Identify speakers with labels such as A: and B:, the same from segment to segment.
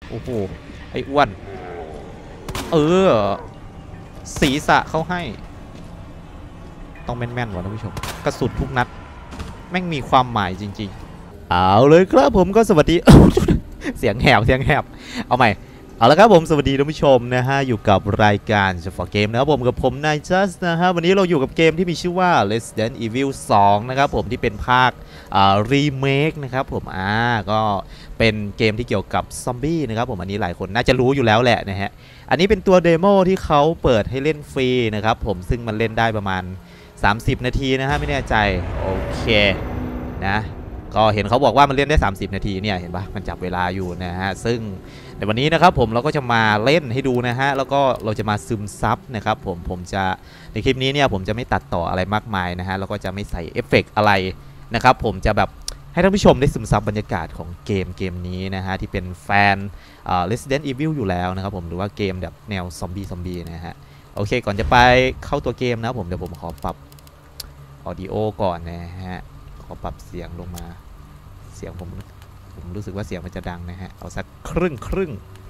A: โอ้โหไอ้อ้วนเออศีรษะเขาให้ต้องแม่นๆว่ะท่านผู้ชมกระสุนทุกนัดแม่งมีความหมายจริงๆเอาเลยครับผมก็สวัสดี เสียงแหบเอาใหม่เอาละครับผมสวัสดีท่านผู้ชมนะฮะอยู่กับรายการเฉพาะเกมนะครับผมกับผมนายจัสนะฮะวันนี้เราอยู่กับเกมที่มีชื่อว่า Resident Evil 2นะครับผมที่เป็นภาครีเมคนะครับผมก็เป็นเกมที่เกี่ยวกับซอมบี้นะครับผมอันนี้หลายคนน่าจะรู้อยู่แล้วแหละนะฮะอันนี้เป็นตัวเดโมที่เขาเปิดให้เล่นฟรีนะครับผมซึ่งมันเล่นได้ประมาณ30นาทีนะฮะไม่แน่ใจโอเคนะก็เห็นเขาบอกว่ามันเล่นได้30นาทีเนี่ยเห็นปะมันจับเวลาอยู่นะฮะซึ่งในวันนี้นะครับผมเราก็จะมาเล่นให้ดูนะฮะแล้วก็เราจะมาซึมซับนะครับผมจะในคลิปนี้เนี่ยผมจะไม่ตัดต่ออะไรมากมายนะฮะแล้วก็จะไม่ใส่เอฟเฟกต์อะไรนะครับผมจะแบบให้ท่านผู้ชมได้ซึมซับบรรยากาศของเกมนี้นะฮะที่เป็นแฟนResident Evil อยู่แล้วนะครับผมหรือว่าเกมแบบแนวซอมบี้นะฮะโอเคก่อนจะไปเข้าตัวเกมนะผมเดี๋ยวผมขอปรับออดิโอก่อนนะฮะขอปรับเสียงลงมาเสียงผมรู้สึกว่าเสียงมันจะดังนะฮะเอาสักครึ่ง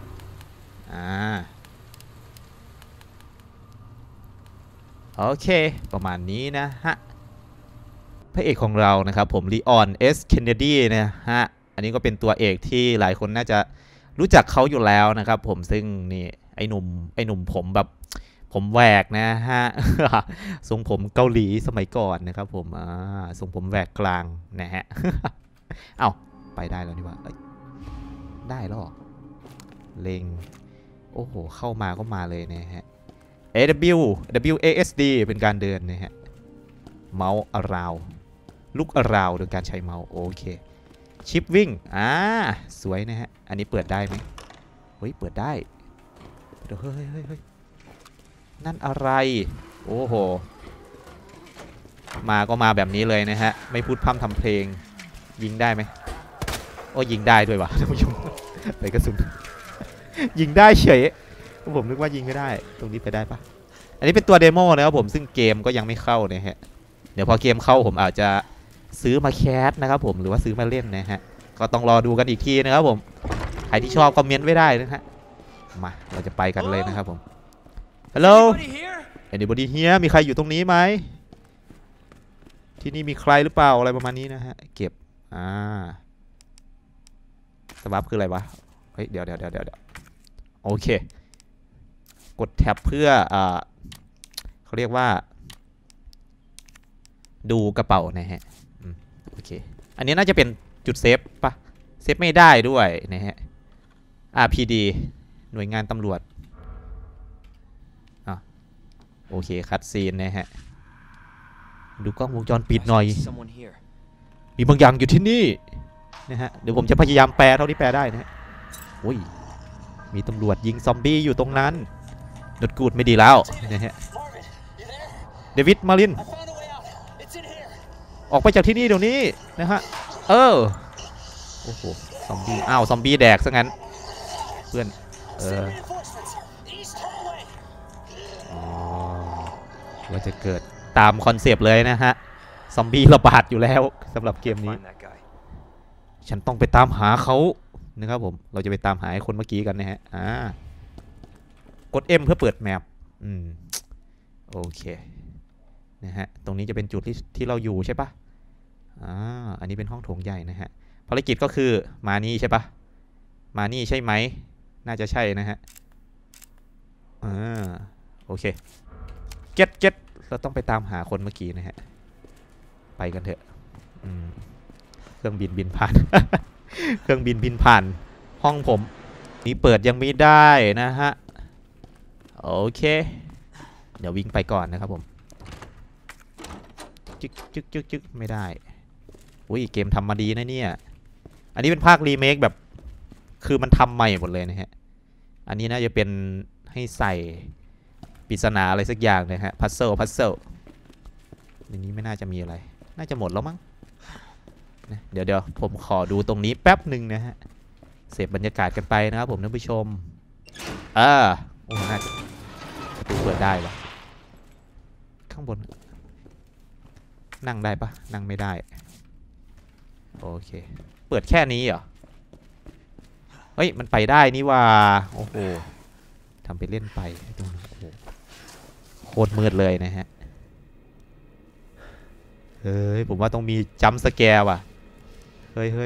A: โอเคประมาณนี้นะฮะพระเอกของเรานะครับผมลีออนเอสเคนเนดีนะฮะอันนี้ก็เป็นตัวเอกที่หลายคนน่าจะรู้จักเขาอยู่แล้วนะครับผมซึ่งนี่ไอ้หนุ่มผมแบบผมแหวกนะฮะ ทรงผมเกาหลีสมัยก่อนนะครับผมทรงผมแหวกกลางนะฮะ เอาไปได้แล้วดีกว่าได้แล้วเล็งโอ้โหเข้ามาก็มาเลยนะฮะ WASD เป็นการเดินนะฮะเมาส์ราวลุกราวโดยการใช้เมาส์โอเคชิปวิ่งสวยนะฮะอันนี้เปิดได้ไหมเฮ้ยเปิดได้เฮ้ยนั่นอะไรโอ้โหมาก็มาแบบนี้เลยนะฮะไม่พูดพร่ำทำเพลงยิงได้ไหมโอ้ยิงได้ด้วยวะท่านผู้ชมไปกระสุนยิงได้เฉยผมนึกว่ายิงไม่ได้ตรงนี้ไปได้ปะอันนี้เป็นตัวเดโมนะครับผมซึ่งเกมก็ยังไม่เข้านะฮะเดี๋ยวพอเกมเข้าผมอาจจะซื้อมาแคสนะครับผมหรือว่าซื้อมาเล่นนะฮะก็ต้องรอดูกันอีกทีนะครับผมใครที่ชอบคอมเมนต์ไว้ได้นะฮะมาเราจะไปกันเลยนะครับผม Hello Anybody here มีใครอยู่ตรงนี้ไหมที่นี่มีใครหรือเปล่าอะไรประมาณนี้นะฮะเก็บสบับคืออะไรวะเฮ้ยเดี๋ยวโอเคกดแท็บเพื่อเขาเรียกว่าดูกระเป๋านะฮะโอเคอันนี้น่าจะเป็นจุดเซฟปะเซฟไม่ได้ด้วยนะฮะ RPD หน่วยงานตำรวจโอเคคัดซีนนะฮะดูกล้องวงจรปิดหน่อยมีบางอย่างอยู่ที่นี่นะฮะเดี๋ยวผมจะพยายามแปลเท่าที่แปลได้นะฮะโอ้ยมีตำรวจยิงซอมบี้อยู่ตรงนั้นดดกูดไม่ดีแล้วนะฮะเดวิดมารินออกไปจากที่นี่เดี๋ยวนี้นะฮะโอ้โหซอมบี้ซอมบี้แดกซะงั้นเพื่อนว่าจะเกิดตามคอนเซปต์เลยนะฮะซอมบี้ระบาดอยู่แล้วสำหรับเกมนี้ฉันต้องไปตามหาเขานะครับผมเราจะไปตามหาไอ้คนเมื่อกี้กันนะฮะกด M เพื่อเปิดแมปโอเคนะฮะตรงนี้จะเป็นจุดที่เราอยู่ใช่ปะอันนี้เป็นห้องโถงใหญ่นะฮะภารกิจก็คือมานี่ใช่ปะมานี่ใช่ไหมน่าจะใช่นะฮะโอเคเก็ตเราต้องไปตามหาคนเมื่อกี้นะฮะไปกันเถอะเครื่องบินบินผ่าน เครื่องบินบินผ่านห้องผมนี่เปิดยังไม่ได้นะฮะโอเคเดี๋ยววิ่งไปก่อนนะครับผมจึ๊กไม่ได้อุ้ยเกมทำมาดีนะเนี่ยอันนี้เป็นภาครีเมคแบบคือมันทำใหม่หมดเลยนะฮะอันนี้น่าจะเป็นให้ใส่ปริศนาอะไรสักอย่างนะฮะพัซเซิลในนี้ไม่น่าจะมีอะไรน่าจะหมดแล้วมั้งเดี๋ยวผมขอดูตรงนี้แป๊บหนึ่งนะฮะเสพบรรยากาศกันไปนะครับผมท่านผู้ชมโอ้น่าจะประตูเปิดได้ปะข้างบนนั่งได้ปะนั่งไม่ได้โอเคเปิดแค่นี้เหรอเฮ้ยมันไปได้นี่ว่าโอ้โหทำไปเล่นไปตรงนี้โอ้โหโคตรมืดเลยนะฮะเฮ้ยผมว่าต้องมีจัมป์สแกร์ว่ะเฮ้ย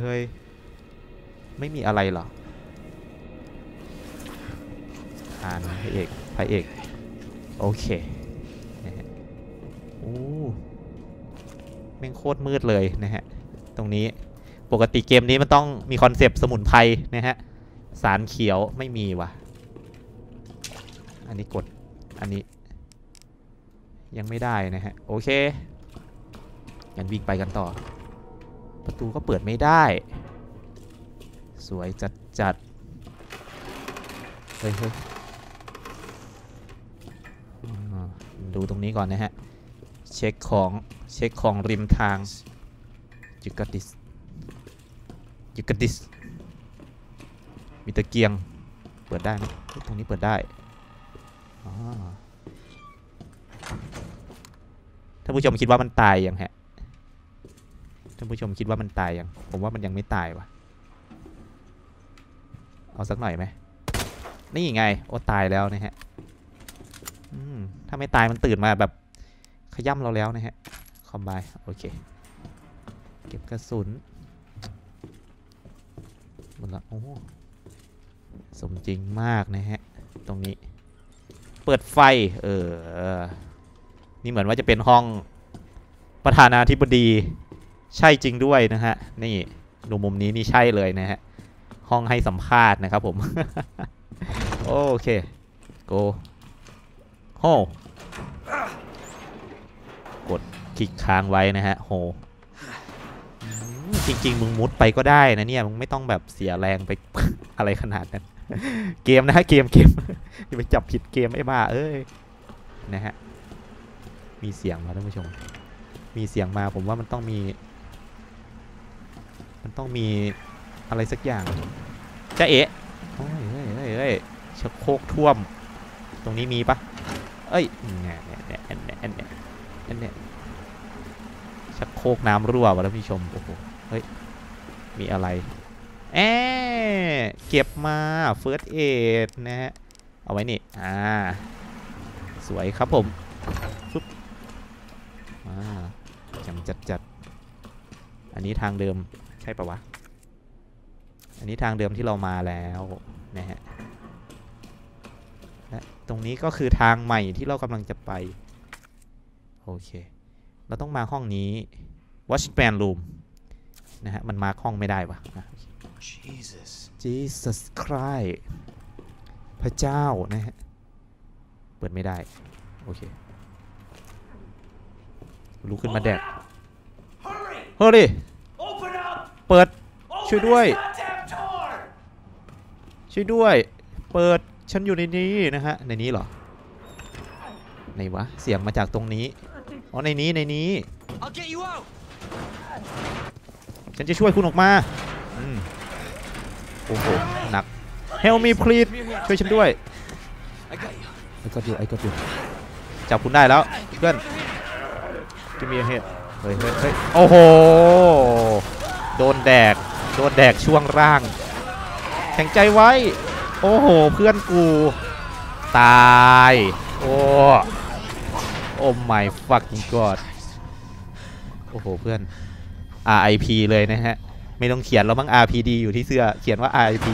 A: ไม่มีอะไรหรอผ่านพระเอกโอเคนะฮะโอ้แม่งโคตรมืดเลยนะฮะตรงนี้ปกติเกมนี้มันต้องมีคอนเซปต์สมุนไพรนะฮะสารเขียวไม่มีว่ะอันนี้กดอันนี้ยังไม่ได้นะฮะโอเคงั้นวิ่งไปกันต่อประตูก็เปิดไม่ได้สวยจัดเฮ้ยดูตรงนี้ก่อนนะฮะเช็คของริมทางยูกัดิสมีตะเกียงเปิดได้ไหมตรงนี้เปิดได้ท่านผู้ชมคิดว่ามันตายยังฮะท่านผู้ชมคิดว่ามันตายยังผมว่ามันยังไม่ตายวะเอาสักหน่อยไหมนี่ไงโอ้ตายแล้วนะฮะถ้าไม่ตายมันตื่นมาแบบขย่ำเราแล้วนะฮะคอมไบโอเคเก็บกระสุนหมดละโอ้สมจริงมากนะฮะตรงนี้เปิดไฟนี่เหมือนว่าจะเป็นห้องประธานาธิบดีใช่จริงด้วยนะฮะนี่ดูมุมนี้นี่ใช่เลยนะฮะห้องให้สัมภาษณ์นะครับผมโอเคโกโฮกดคลิกค้างไว้นะฮะโฮจริงๆมึงมุดไปก็ได้นะเนี่ยมึงไม่ต้องแบบเสียแรงไป อะไรขนาดนั้นเกมนะฮะเกมอย่าไปจับผิดเกมไอ้บ้าเอ้ยนะฮะมีเสียงมาท่านผู้ชมมีเสียงมาผมว่ามันต้องมีอะไรสักอย่างจะเอ๊ะเฮ้ยชักโครกท่วมตรงนี้มีปะเอ้ยเนี่ยชักโครกน้ำรั่ววะท่านผู้ชมโอ้โหเฮ้ยมีอะไรเก็บมา First Aid นะฮะเอาไว้นี่สวยครับผมปุ๊บจัดอันนี้ทางเดิมใช่ปะวะอันนี้ทางเดิมที่เรามาแล้วนะฮะและตรงนี้ก็คือทางใหม่ที่เรากำลังจะไปโอเคเราต้องมาห้องนี้ Watchman Room นะฮะมันมาห้องไม่ได้วะJesus Christ พระเจ้านะฮะเปิดไม่ได้โอเคลุกขึ้นมาแดกเฮ้ยเปิดช่วยด้วยเปิดฉันอยู่ในนี้นะฮะในนี้เหรอไหนวะเสียงมาจากตรงนี้อ๋อในนี้ฉันจะช่วยคุณออกมาโอ้โหหนัก Help me please ช่วยฉันด้วยไอ้ก็ดูจับคุณได้แล้วเพื่อนกิมีเฮ้ยโอ้โหโดนแดกช่วงร่างแข็งใจไว้โอ้โหเพื่อนกูตายโอ้ my fucking god โอ้โหเพื่อน RIP เลยนะฮะไม่ต้องเขียนแล้วมั้ง RPD อยู่ที่เสื้อเขียนว่า RIP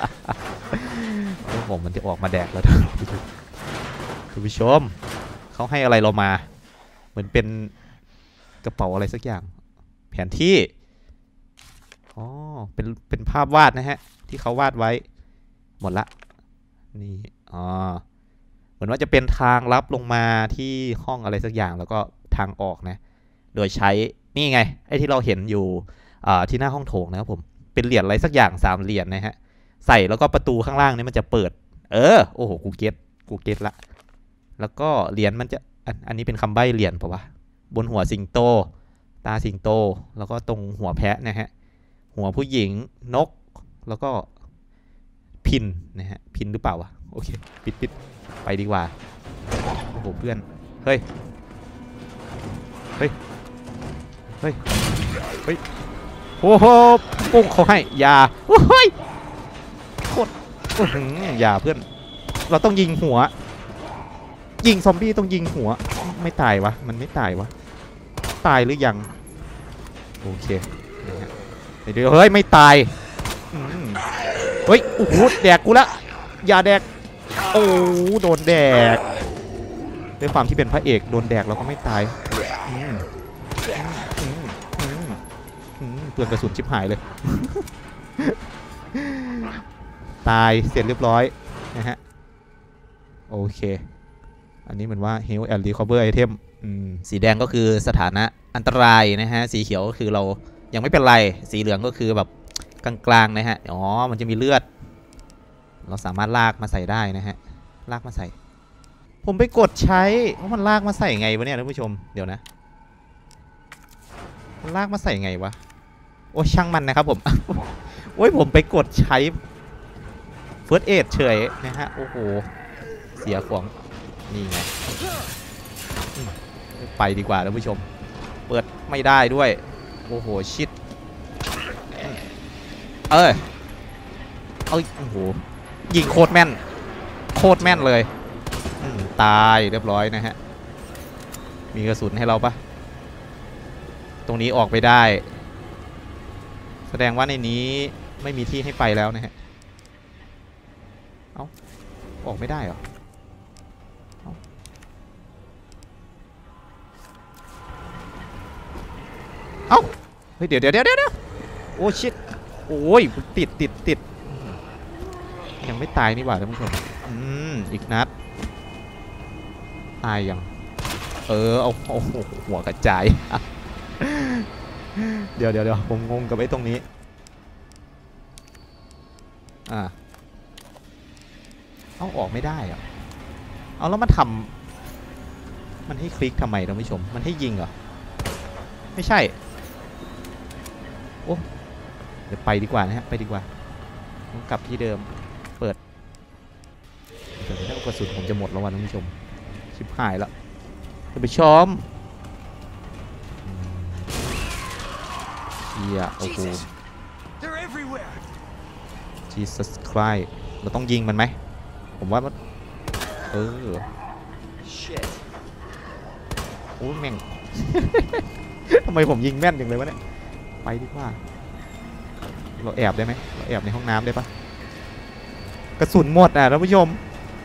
A: ผมมันจะออกมาแดกแล้วคุณผู้ชมเขาให้อะไรเรามาเหมือนเป็นกระเป๋าอะไรสักอย่างแผนที่อ๋อเป็นภาพวาดนะฮะที่เขาวาดไว้หมดละนี่เหมือนว่าจะเป็นทางลับลงมาที่ห้องอะไรสักอย่างแล้วก็ทางออกนะโดยใช้นี่ไงไอ้ที่เราเห็นอยู่ที่หน้าห้องโถงนะครับผมเป็นเหรียญอะไรสักอย่าง3เหรียญนะฮะใส่แล้วก็ประตูข้างล่างนี่มันจะเปิดโอ้โหกูเก็ตละแล้วก็เหรียญมันจะอันนี้เป็นคำใบ้เหรียญป่ะวะบนหัวสิงโตตาสิงโตแล้วก็ตรงหัวแพะนะฮะหัวผู้หญิงนกแล้วก็พินนะฮะพินหรือเปล่าวะโอเคปิดไปดีกว่าโอ้โหเพื่อนเฮ้ยโอ้โหปุ้งเขาให้ยาโอ้ยอย่าเพื่อนเราต้องยิงหัวยิงซอมบี้ต้องยิงหัวไม่ตายวะมันไม่ตายวะตายหรือยังโอเคเดี๋ยวเฮ้ยไม่ตายเฮ้ยโอ้โหแดกกูละอย่าแดกโอ้โดนแดกด้วยความที่เป็นพระเอกโดนแดกเราก็ไม่ตายเปลืองกระสุนชิบหายเลยตายเสร็จเรียบร้อยนะฮะโอเคอันนี้เหมือนว่า Health and Recover Item สีแดงก็คือสถานะอันตรายนะฮะสีเขียวก็คือเรายังไม่เป็นไรสีเหลืองก็คือแบบกลางๆนะฮะอ๋อมันจะมีเลือดเราสามารถลากมาใส่ได้นะฮะลากมาใส่ผมไปกดใช้มันลากมาใส่ไงวะเนี่ยท่านผู้ชมเดี๋ยวนะมันลากมาใส่ไงวะโอ้ช่างมันนะครับผมโอ้ยผมไปกดใช้ First Aid เฉยนะฮะโอ้โหเสียของนี่ไงไปดีกว่าท่านผู้ชมเปิดไม่ได้ด้วยโอ้โหชิดโอ้โหยิงโคตรแม่นเลยตายเรียบร้อยนะฮะมีกระสุนให้เราปะตรงนี้ออกไปได้แสดงว่าในนี้ไม่มีที่ให้ไปแล้วนะฮะเอ้าออกไม่ได้เหรอเอ้าเฮ้ยเดี๋ยวโอ้ชิดโอ้ยติดยังไม่ตายนี่หว่าท่านผู้ชมอีกนัดตายยังเอาหัวกระจายเดี๋ยวผมงงกับไอ้ตรงนี้เอาออกไม่ได้อะเอาแล้วมันทำมันให้คลิกทำไมท่านผู้ชมมันให้ยิงเหรอไม่ใช่โอ้เดี๋ยวไปดีกว่านะฮะไปดีกว่าผมกลับที่เดิมเปิดเดี๋ยวถ้ากระสุนผมจะหมดแล้ววันท่านผู้ชมชิบหายแล้วท่านผู้ชมเฮียโอ้โห Jesus Christ เราต้องยิงมันไหมผมว่ามันโอ้แม่ง ทำไมผมยิงแม่นอย่างเลยวะเนี่ยไปดีกว่าเราแอบได้ไหมเราแอบในห้องน้ำได้ปะกระสุนหมดอ่ะท่านผู้ชม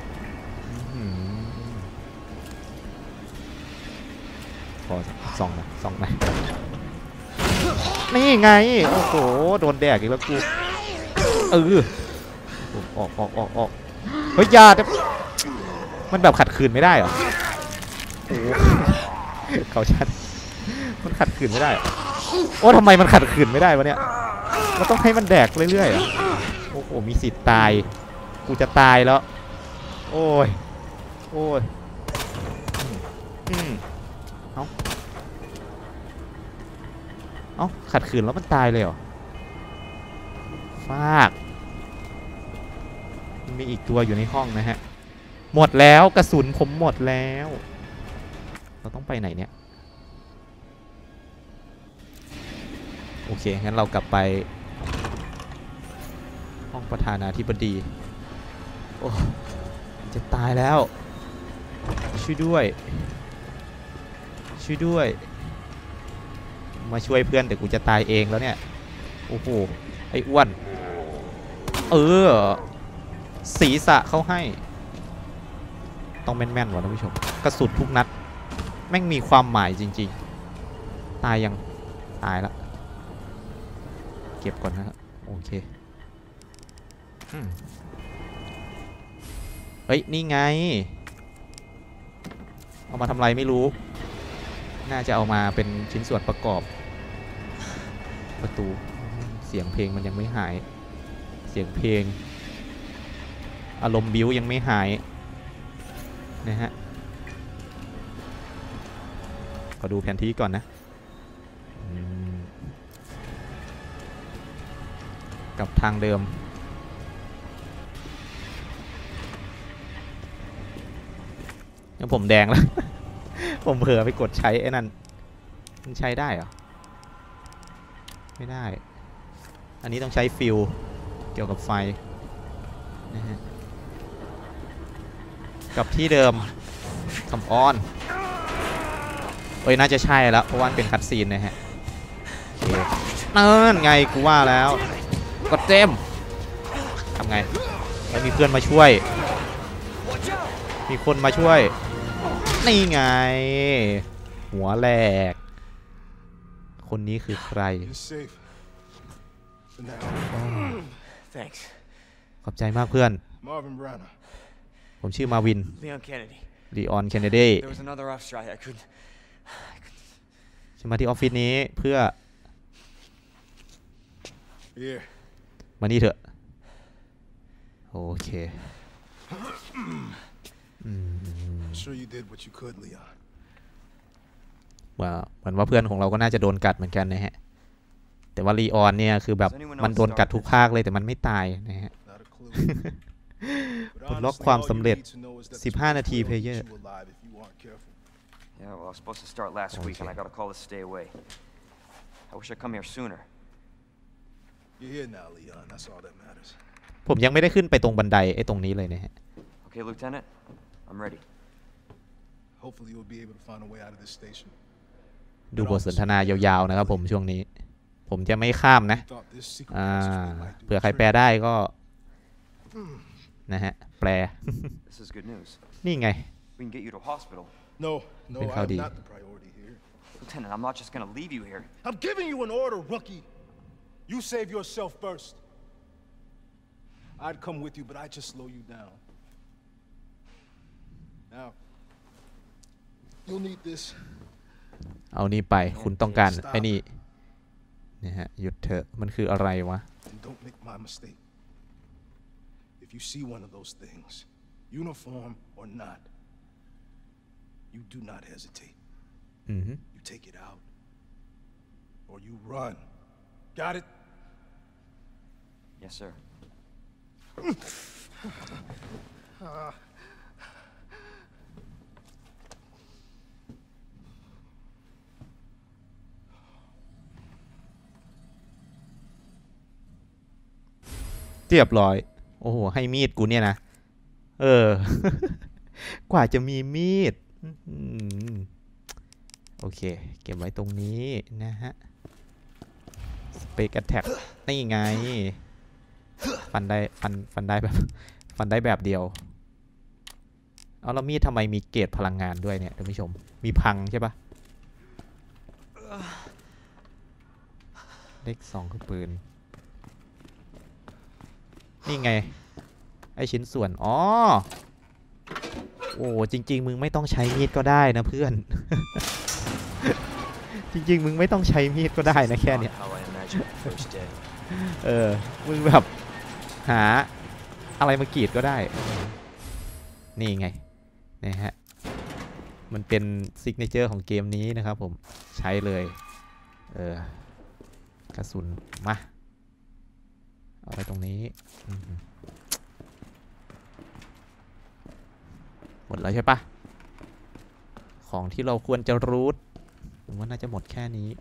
A: พอส่องไหมนี่ไงโอ้โหโดนแดกอีกแล้วกูออกเฮ้ยยามันแบบขัดขืนไม่ได้เหรอโอ้เขาชัดมันขัดขืนไม่ได้โอ้ทำไมมันขัดขืนไม่ได้วะเนี่ยเราต้องให้มันแดกเรื่อยๆโอ้โหมีสิทธิ์ตายกูจะตายแล้วโอ้ยเอาขัดขืนแล้วมันตายเลยเหรอฟากมีอีกตัวอยู่ในห้องนะฮะหมดแล้วกระสุนผมหมดแล้วเราต้องไปไหนเนี่ยโอเคงั้นเรากลับไปห้องประธานาธิบดีโอ้จะตายแล้วช่วยด้วยมาช่วยเพื่อนแต่กูจะตายเองแล้วเนี่ยโอ้โหไอ้อ้วนศีรษะเขาให้ต้องแม่นๆวะท่านผู้ชมกระสุนทุกนัดแม่งมีความหมายจริงๆตายยังตายแล้วเก็บก่อนนะครับโอเคเฮ้ยนี่ไงเอามาทำอะไรไม่รู้น่าจะเอามาเป็นชิ้นส่วนประกอบประตูเสียงเพลงมันยังไม่หายเสียงเพลงอารมณ์บิ้วยังไม่หายนะฮะขอดูแผนที่ก่อนนะกับทางเดิมแล้วผมแดงแล้ว ผมเผลอไปกดใช้ไอ้นั่นมันใช้ได้เหรอไม่ได้อันนี้ต้องใช้ฟิลเกี่ยวกับไฟนะฮะกับที่เดิมคำอ้อนเอ้ยน่าจะใช่แล้วเพราะว่าเป็นคัตซีนนะฮะโอเคนั่นไงกูว่าแล้วกดเจมทำไงแล้วมีเพื่อนมาช่วยมีคนมาช่วยนี่ไงหัวแหลกคนนี้คือใครขอบใจมากเพื่อนผมชื่อมาวินลีออนเคนเนดีฉันมาที่ออฟฟิศนี้เพื่อมานี่เถอะโอเคว่าเหมือนว่าเพื่อนของเราก็น่าจะโดนกัดเหมือนกันนะฮะแต่ว่าลีออนเนี่ยคือแบบมันโดนกัดทุกภาคเลยแต่มันไม่ตายนะฮะปลดล็อกความสำเร็จ15 นาทีเพลเยอร์
B: Yeah, well, I was supposed to start last week, and I got a call to stay away. I wish I'd come here sooner.
C: You're here now, Leon. That's all that matters.
A: ผมยังไม่ได้ขึ้นไปตรงบันไดไอ้ตรงนี้เลยนะฮะ
B: Okay, Lieutenant, I'm ready.
C: Hopefully, you'll be able to find a way out of this station.
A: ดูบทสนทนายาวๆนะครับผมช่วงนี้ผมจะไม่ข้ามนะเผื่อใครแปลได้ก็นะฮะแปล
B: This is good news.
A: นี่ไง
B: We can get you to hospital.
C: No, I'm not the priority here.
B: Lieutenant, I'm not just gonna leave you here.
C: I'm giving you an order, rookie. You save yourself first. I'd come with you, but I'd just slow you down. Now, you'll need this.
A: เอานี่ไปคุณต้องการไอ้นี่นะฮะหยุดเถอะมันคืออะไรวะ
C: And don't make my mistake. If you see one of those things, uniform or not, you do not hesitate. You take it out, or you run. Got it?
B: Yes, sir.
A: เรียบร้อยโอ้โหให้มีดกูเนี่ยนะกว่าจะมีมีดโอเคเก็บไว้ตรงนี้นะฮะสเปกแอทแทกนี่ไงฟันได้แบบเดียวเอาแล้วมีดทำไมมีเกรดพลังงานด้วยเนี่ยท่านผู้ชมมีพังใช่ปะเลข2คือปืนนี่ไงไอชิ้นส่วนอ๋อโอ้จริงๆมึงไม่ต้องใช้มีดก็ได้นะเพื่อน จริงๆมึงไม่ต้องใช้มีดก็ได้นะแค่เนี้ยมึงแบบหาอะไรมากรีดก็ได้นี่ไงนะฮะมันเป็นซิกเนเจอร์ของเกมนี้นะครับผมใช้เลยกระสุนมาเอาไปตรงนี้หมดแล้วใช่ปะของที่เราควรจะรูทผมว่าน่าจะหมดแค่นี้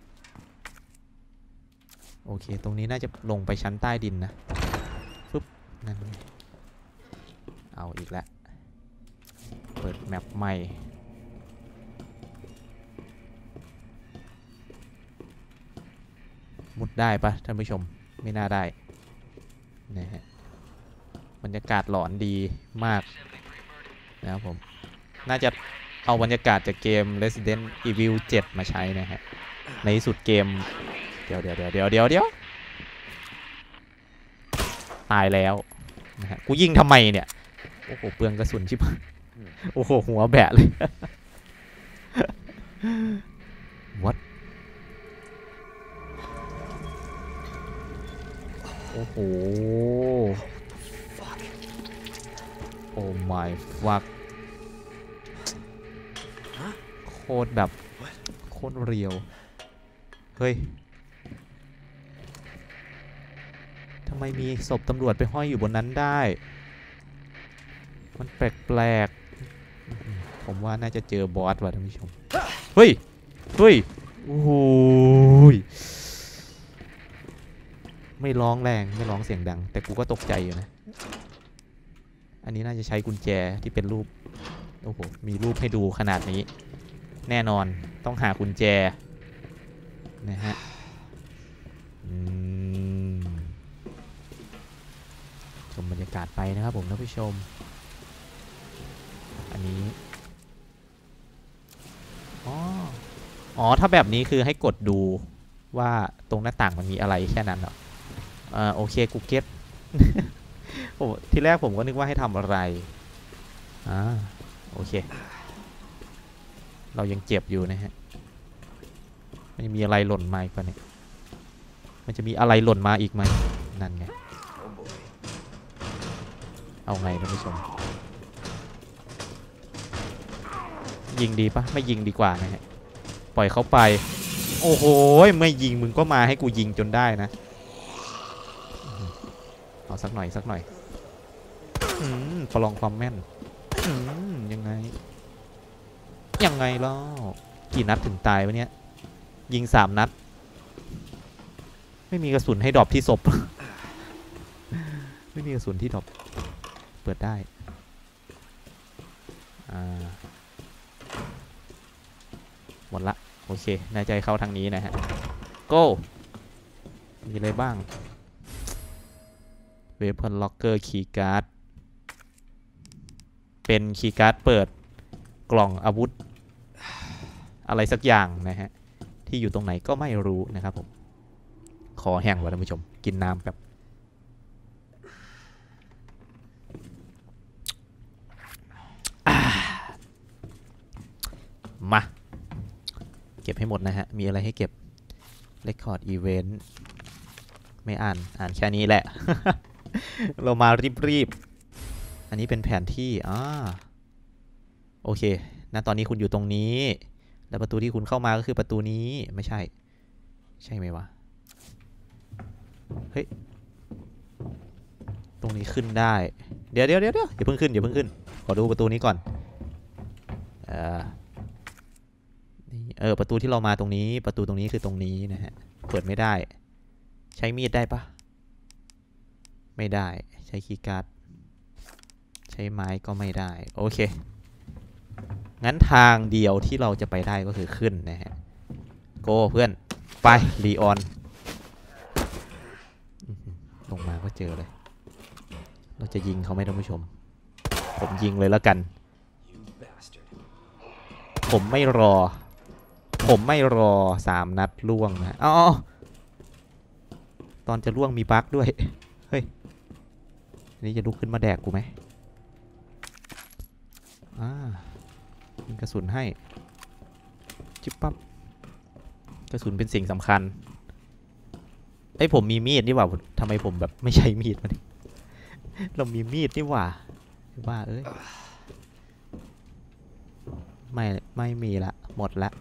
A: โอเคตรงนี้น่าจะลงไปชั้นใต้ดินนะปึ๊บนั่นเอาอีกแล้วเปิดแมปใหม่มุดได้ปะท่านผู้ชมไม่น่าได้นะฮะบรรยากาศหลอนดีมากนะครับผมน่าจะเอาบรรยากาศจากเกม Resident Evil 7 มาใช้นะฮะในสุดเกมเดี๋ยวตายแล้วนะฮะกูยิงทำไมเนี่ยโอ้โหเปลืองกระสุนชิบโอ้โหหัวแบะเลย What โอ้โหโอ้ my fuck โคตรแบบโคตรเรียวเฮ้ยทำไมมีศพตำรวจไปห้อยอยู่บนนั้นได้มันแปลกๆผมว่าน่าจะเจอบอสว่ะท่านผู้ชมเฮ้ยโอ้โหไม่ร้องแรงไม่ร้องเสียงดังแต่กูก็ตกใจอยู่นะอันนี้น่าจะใช้กุญแจที่เป็นรูปโอ้โหมีรูปให้ดูขนาดนี้แน่นอนต้องหากุญแจนะฮะชมบรรยากาศไปนะครับผมท่านผู้ชมอันนี้อ๋อถ้าแบบนี้คือให้กดดูว่าตรงหน้าต่างมันมีอะไรแค่นั้นเหรอโอเคกูเก็ต โอ้ทีแรกผมก็นึกว่าให้ทำอะไรโอเคเรายังเจ็บอยู่นะฮะมันมีอะไรหล่นมาอีกปะเนี่ยมันจะมีอะไรหล่นมาอีกไหมนั่นไงเอาไงท่านผู้ชมยิงดีปะไม่ยิงดีกว่านะฮะปล่อยเขาไปโอ้โหไม่ยิงมึงก็มาให้กูยิงจนได้นะเอาสักหน่อยสักหน่อยประลองความแม่นยังไงล่ะกี่นัดถึงตายวะเนี่ยยิง3 นัดไม่มีกระสุนให้ดรอปที่ศพ ไม่มีกระสุนที่ดรอปเปิดได้หมดละโอเคน่าจะเข้าทางนี้นะฮะ go มีอะไรบ้าง weapon locker key card เป็นคีย์การ์ดเปิดกล่องอาวุธอะไรสักอย่างนะฮะที่อยู่ตรงไหนก็ไม่รู้นะครับผมขอแห้งว่ะท่านผู้ชมกินน้ำแบบมาเก็บให้หมดนะฮะมีอะไรให้เก็บ Record Event ไม่อ่านแค่นี้แหละ เรามารีบอันนี้เป็นแผนที่โอเคนะตอนนี้คุณอยู่ตรงนี้แล้วประตูที่คุณเข้ามาก็คือประตูนี้ไม่ใช่ไหมวะเฮ้ยตรงนี้ขึ้นได้เดี๋ยวอย่าเพิ่งขึ้นขอดูประตูนี้ก่อนประตูที่เรามาตรงนี้ประตูตรงนี้คือตรงนี้นะฮะเปิดไม่ได้ใช้มีดได้ปะไม่ได้ใช้คีย์การ์ดใช้ไม้ก็ไม่ได้โอเคงั้นทางเดียวที่เราจะไปได้ก็คือขึ้นนะฮะโก้เพื่อนไปลีออนลงมาก็เจอเลยเราจะยิงเขาไหมท่านผู้ชมผมยิงเลยแล้วกันผมไม่รอ3 นัดล่วงนะตอนจะล่วงมีบั๊กด้วยเฮ้ยนี่จะลุกขึ้นมาแดกกูไหมยิงกระสุนให้จิ๊บปั๊บกระสุนเป็นสิ่งสำคัญผมมีมีดนี่หว่าทำไมผมแบบไม่ใช้มีดมาดิเรามีมีดนี่หว่าไม่มีละหมดละ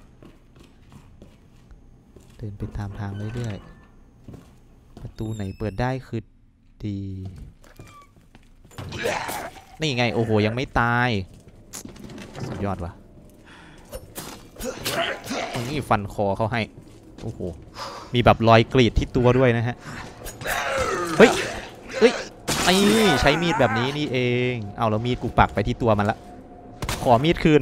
A: เดินไปตามทางเรื่อยๆประตูไหนเปิดได้คือดีนี่ไงโอ้โหยังไม่ตายสุดยอดว่ะนี่ฟันคอเขาให้โอ้โหมีแบบรอยกรีดที่ตัวด้วยนะฮะเฮ้ยใช้มีดแบบนี้นี่เองเอาแล้วมีดกูปักไปที่ตัวมันละขอมีดคืน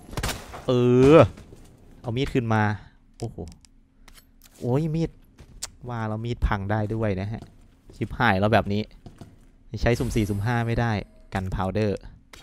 A: เอามีดคืนมาโอ้โหโอ้ยมีดว่าเรามีดพังได้ด้วยนะฮะชิบหายแล้วแบบนี้ใช้สุ่ม 4 สุ่ม 5ไม่ได้กันพาวเดอร์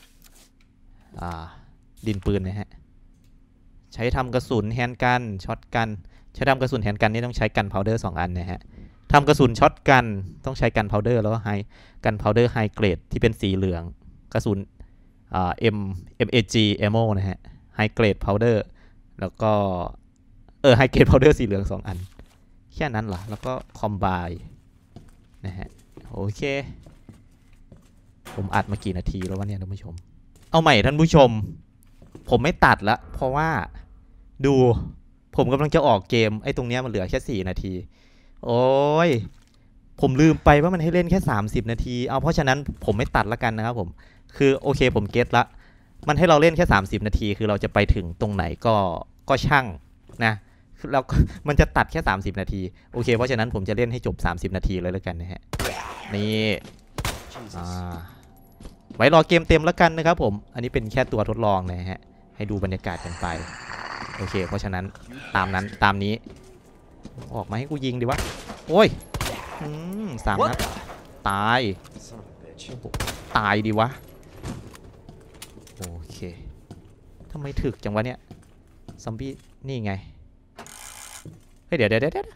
A: ดินปืนนะฮะใช้ทำกระสุนแฮนด์กันช็อตกันใช้ทำกระสุนแฮนด์กันนี่ต้องใช้กันพาวเดอร์2 อันนะฮะทำกระสุนช็อตกันต้องใช้กันพาวเดอร์แล้วก็ไฮกันพาวเดอร์ไฮเกรดที่เป็นสีเหลืองกระสุนMAG ammo นะฮะไฮเกรดพาวเดอร์แล้วก็ไฮเกรดพาวเดอร์สีเหลือง2 อันแค่นั้นเหรอแล้วก็คอมไบนะฮะโอเคผมอัดมากี่นาทีแล้ววะเนี่ยท่านผู้ชมเอาใหม่ท่านผู้ชมผมไม่ตัดละเพราะว่าดูผมกำลังจะออกเกมตรงเนี้ยมันเหลือแค่4 นาทีโอ้ยผมลืมไปว่ามันให้เล่นแค่30 นาทีเพราะฉะนั้นผมไม่ตัดละกันนะครับผมคือโอเคผมเก็ตละมันให้เราเล่นแค่30 นาทีคือเราจะไปถึงตรงไหนก็ช่างนะแล้วมันจะตัดแค่30 นาทีโอเคเพราะฉะนั้นผมจะเล่นให้จบ30 นาทีเลยแล้วกันนะฮะนี่ไว้รอเกมเต็มแล้วกันนะครับผมอันนี้เป็นแค่ตัวทดลองนะฮะให้ดูบรรยากาศกันไปโอเคเพราะฉะนั้นตามนี้ออกมาให้กูยิงดีวะโอ้ย3 นัดตายตายดีวะโอเคทำไมถึกจังวะเนี่ยซอมบี้นี่ไงเฮ้ยเดี๋ยว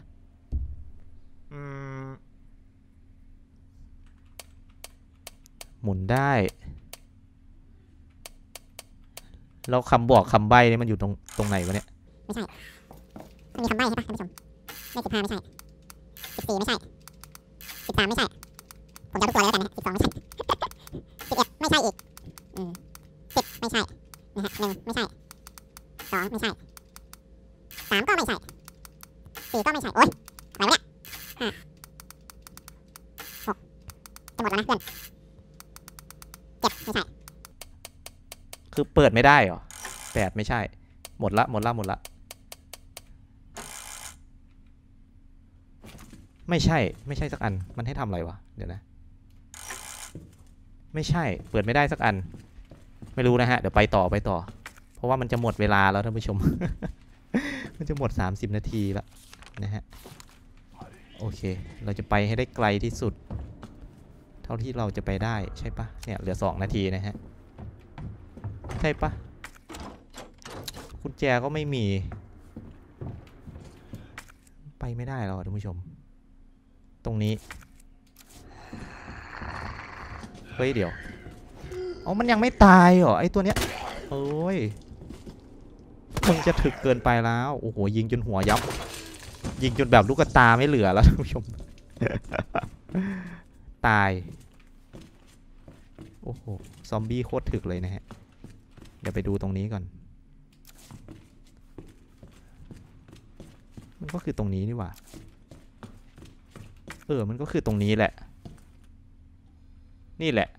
A: หมุนได้แล้วคำบอกคำใบ้นี่มันอยู่ตรงไหนวะเนี่ย
D: ไม่ใช่มันมีคำใบ้ใช่ปะท่านผู้ชมเลข15ไม่ใช่14ไม่ใช่13ไม่ใช่ผมจะเอาทุกตัวเลยแล้วกันนะ12ไม่ใช่11ไม่ใช่อีก10ไม่ใช่นะฮะ1ไม่ใช่2ไม่ใช่3ก็ไม่ใช่4ก็ไม่ใช่โอ๊ยอะไรวะเนี่ย5 6จะหมดแล้วนะเพื่อน7ไม่ใช่
A: คือเปิดไม่ได้เหรอ8ไม่ใช่หมดละไม่ใช่สักอันมันให้ทำอะไรวะเดี๋ยวนะไม่ใช่เปิดไม่ได้สักอันไม่รู้นะฮะเดี๋ยวไปต่อเพราะว่ามันจะหมดเวลาแล้วท่านผู้ชม มันจะหมด30 นาทีแล้วนะฮะโอเคเราจะไปให้ได้ไกลที่สุดเท่าที่เราจะไปได้ใช่ปะเนี่ยเหลือ2 นาทีนะฮะใช่ปะกุญแจก็ไม่มีไปไม่ได้แล้วท่านผู้ชมตรงนี้เฮ้ยเดี๋ยวมันยังไม่ตายเหรอไอตัวเนี้ยโอ้ยมึงจะถึกเกินไปแล้วโอ้โหยิงจนหัวยับยิงจนแบบลูกตาไม่เหลือแล้วท่านผู้ชม ตายโอ้โหซอมบี้โคตรถึกเลยนะฮะเดี๋ยวไปดูตรงนี้ก่อนมันก็คือตรงนี้นี่หว่ามันก็คือตรงนี้แหละนี่แหละ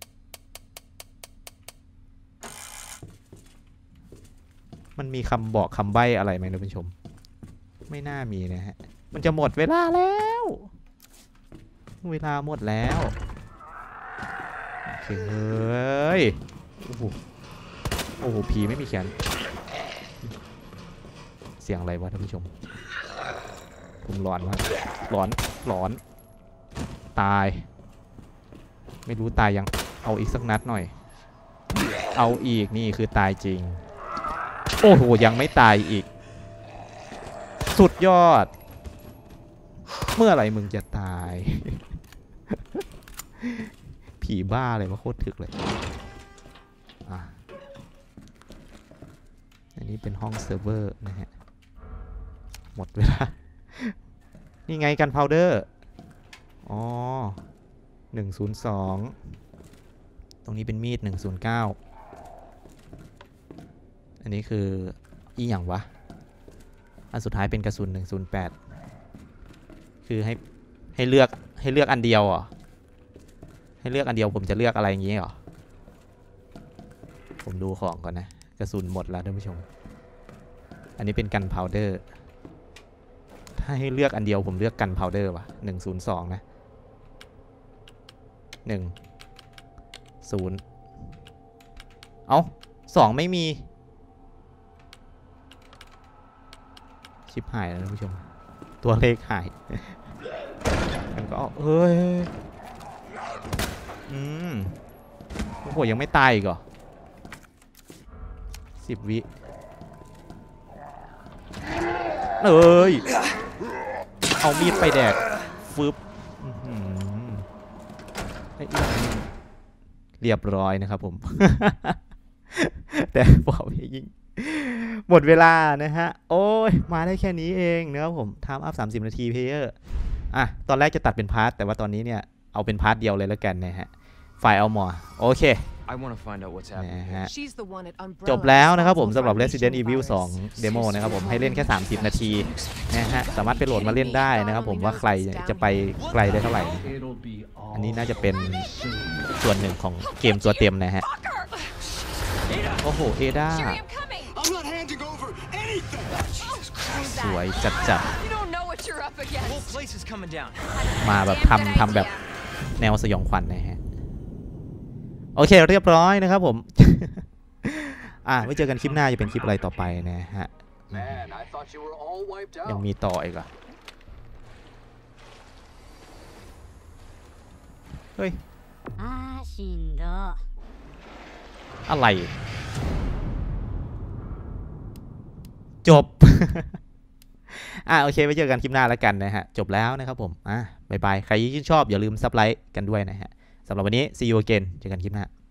A: มันมีคำบอกคำใบ้อะไรไหมท่านผู้ชมไม่น่ามีนะฮะมันจะหมดเวลาแล้วเวลาหมดแล้วโอเคเฮ้ยโอ้โหผีไม่มีแขนเสียงอะไรวะท่านผู้ชมผมหลอนมากหลอนตายไม่รู้ตายยังเอาอีกสักนัดหน่อยเอาอีกนี่คือตายจริงโอ้โหยังไม่ตายอีกสุดยอดเมื่อไหร่มึงจะตาย ผีบ้าเลยว่าโคตรถึกเลยอันนี้เป็นห้องเซิร์ฟเวอร์นะฮะหมดเวลานี่ไงกันพาวเดอร์102ตรงนี้เป็นมีด109อันนี้คืออีหยังวะอันสุดท้ายเป็นกระสุน108คือให้เลือกอันเดียวเหรอให้เลือกอันเดียวผมจะเลือกอะไรอย่างงี้เหรอผมดูของก่อนนะกระสุนหมดแล้วท่านผู้ชมอันนี้เป็นกันพาวเดอร์ถ้าให้เลือกอันเดียวผมเลือกกันพาวเดอร์ว่ะ102นะ102ไม่มีชิบหายแล้วท่านผู้ชมตัวเลขหายมันก็เฮ้ยโอ้โหยังไม่ตายอีกเหรอ10 วิเอามีดไปแดกฟึบเรียบร้อยนะครับผม แต่บอกไม่ยิงหมดเวลานะฮะโอ้ยมาได้แค่นี้เองนะครับผมไทม์อัพ30 นาทีเพลเยอร์ตอนแรกจะตัดเป็นพาร์ทแต่ว่าตอนนี้เนี่ยเอาเป็นพาร์ทเดียวเลยแล้วกันนะฮะไฟล์เอาหมอโอเคจบแล้วนะครับผมสำหรับ Resident Evil 2 Demo นะครับผมให้เล่นแค่30 นาทีนะฮะสามารถไปโหลดมาเล่นได้นะครับผมว่าใครจะไปไกลได้เท่าไหร่อันนี้น่าจะเป็นส่วนหนึ่งของเกมตัวเต็มนะฮะโอ้โหเอด้าสวยจัดมาแบบทำแบบแนวสยองขวัญนะฮะโอเคเรียบร้อยนะครับผม ไว้เจอกันคลิปหน้าจะเป็นคลิปอะไรต่อไปนะฮะ ยังมีต่ออีกเหรอเฮ้ยอะไร จบ โอเคไว้เจอกันคลิปหน้าแล้วกันนะฮะ จบแล้วนะครับผมบ๊ายบาย ใครที่ชื่นชอบอย่าลืมซับไลค์กันด้วยนะฮะสำหรับวันนี้ see you again เจอกันคลิปหน้า